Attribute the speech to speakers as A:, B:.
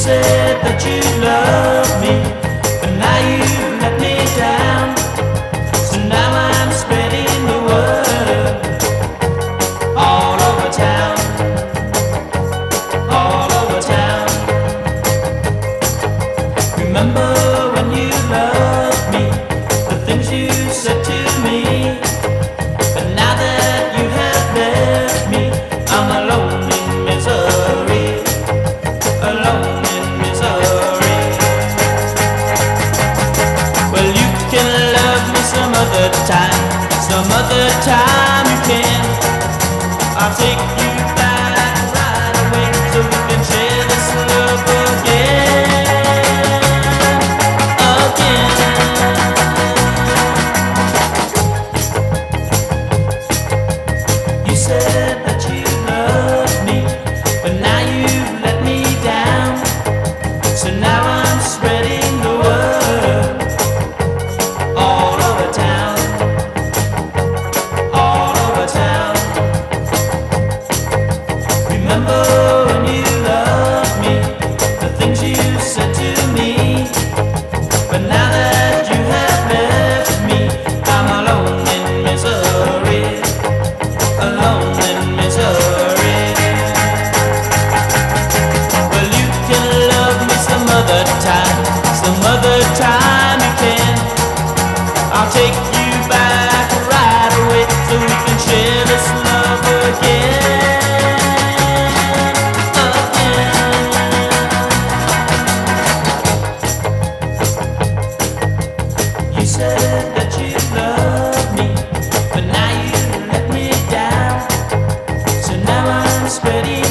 A: said that you loved me, but now you've let me down. So now I'm spreading the word all over town, all over town. Remember when you loved me, the things you said to me, but now that you have left me, I'm alone in misery, alone in misery. Well, you can love me some other time you can. I'll take you back right away so we can share this love again, again. You said that you loved me, but now you've let me down. So now I'm spreading the word all over town, all over town. Remember when you loved me, the things you said to me, but now that you have left me, I'm alone in misery, alone in misery. Well, you can love me some other time you can. I'll take you back right away so we can share this love again, again. You said that you loved me, but now you let me down. So now I'm spreading